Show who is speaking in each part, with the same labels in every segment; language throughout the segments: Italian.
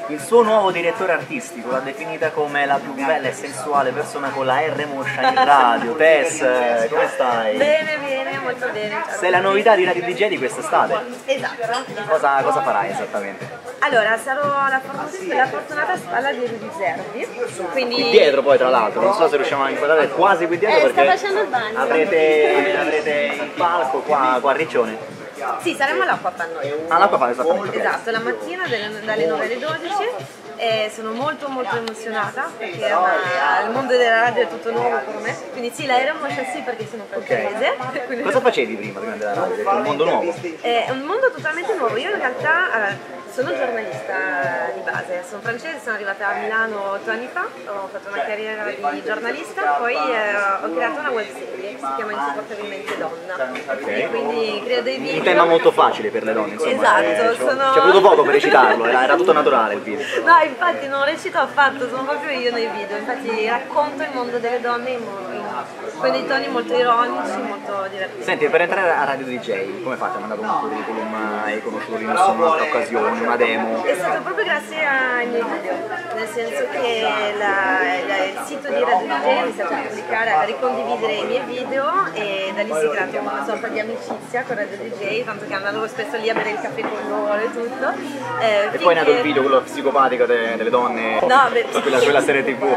Speaker 1: il suo nuovo direttore artistico, l'ha definita come la più bella e sensuale persona con la R moscia in radio. Tess, come stai?
Speaker 2: Bene, molto bene.
Speaker 1: Sei la novità di Radio DJ di quest'estate.
Speaker 2: Esatto.
Speaker 1: Cosa farai esattamente?
Speaker 2: Allora, sarò la fortunata spalla di Rudy Zerbi, quindi...
Speaker 1: Qui dietro poi tra l'altro, non so se riusciamo a inquadrare quasi qui dietro
Speaker 2: sta
Speaker 1: perché
Speaker 2: facendo il bagno.
Speaker 1: avrete il palco qua a Riccione.
Speaker 2: Sì, saremo all'Acqua Pannone.
Speaker 1: All'Acqua Pannone, esattamente.
Speaker 2: Esatto, la mattina dalle 9 alle 12 e sono molto emozionata perché il mondo della radio è tutto nuovo per me. Quindi sì, l'aeromoscia sì perché sono francese. Quindi...
Speaker 1: Cosa facevi prima della radio? È un mondo nuovo?
Speaker 2: È un mondo totalmente nuovo. Io in realtà sono giornalista di base, sono francese, sono arrivata a Milano 8 anni fa, ho fatto una carriera di giornalista, poi ho creato una web serie che si chiama Insopportabilmente Donna.
Speaker 1: Okay.
Speaker 2: Quindi creo dei video.
Speaker 1: Un tema molto facile per le donne, insomma.
Speaker 2: Esatto,
Speaker 1: Ci è voluto poco per recitarlo, era tutto naturale il video.
Speaker 2: No, infatti non recito affatto, sono proprio io nei video, infatti racconto il mondo delle donne con dei toni molto ironici, molto divertenti.
Speaker 1: Senti, per entrare a Radio DJ, come fate? Hai mandato un curriculum, hai conosciuto in un'altra occasione, una demo?
Speaker 2: È stato proprio grazie ai miei video, nel senso che il sito di Radio DJ mi è stato pubblicare, a ricondividere i miei video e da lì si è creata una sorta di amicizia con Radio DJ, tanto che andavo spesso lì a bere il caffè con loro e tutto.
Speaker 1: E poi è nato il video, quello psicopatico delle donne,
Speaker 2: no,
Speaker 1: quella serie TV.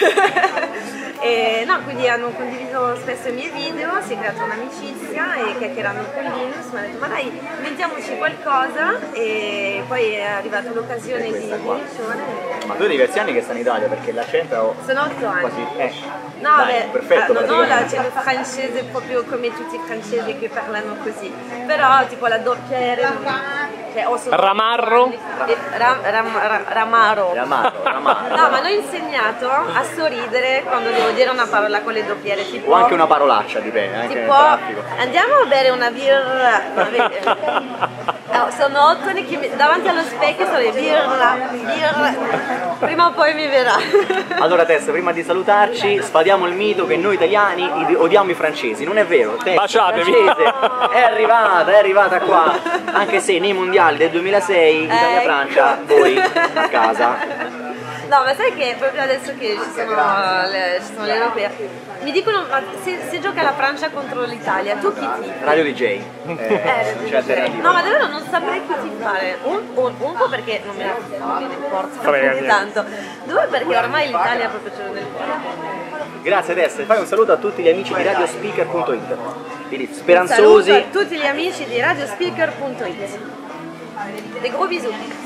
Speaker 2: No, quindi hanno condiviso spesso i miei video, si è creata un'amicizia e chiacchierando con Linus mi ha detto ma dai, inventiamoci qualcosa e poi è arrivata l'occasione di Riccione.
Speaker 1: Ma tu hai diversi anni che stai in Italia perché l'accento
Speaker 2: sono 8 anni.
Speaker 1: Quasi,
Speaker 2: no,
Speaker 1: dai,
Speaker 2: beh,
Speaker 1: perfetto,
Speaker 2: non ho l'accento francese proprio come tutti i francesi che parlano così, però tipo la doppia R,
Speaker 3: Ramarro?
Speaker 2: Ramaro.
Speaker 1: Ramaro.
Speaker 2: No, ma l'ho insegnato a sorridere quando devo dire una parola con le doppiere, tipo...
Speaker 1: O anche una parolaccia, dipende, anche
Speaker 2: tipo, andiamo a bere una birra. No, sono 8 anni che davanti allo specchio sono le birra. Prima o poi mi verrà.
Speaker 1: Allora Tess, prima di salutarci, sfadiamo il mito che noi italiani odiamo i francesi, non è vero? Tess,
Speaker 3: baciatevi!
Speaker 1: Francese, è arrivata qua, anche se nei mondiali del 2006, Italia-Francia, voi a casa.
Speaker 2: No, ma sai che proprio adesso che ci sono le europee, mi dicono ma se gioca la Francia contro l'Italia, tu chi tifi?
Speaker 1: Radio DJ.
Speaker 2: Radio DJ. No, ma davvero non saprei chi tifare. Un po' perché non me ne importa più di tanto. Due perché ormai l'Italia proprio ce l'ho nel cuore.
Speaker 1: Grazie Tess, fai un saluto a tutti gli amici di radiospeaker.it. Quindi
Speaker 2: Un
Speaker 1: speranzosi.
Speaker 2: saluto a tutti gli amici di radiospeaker.it. Dei gros bisous.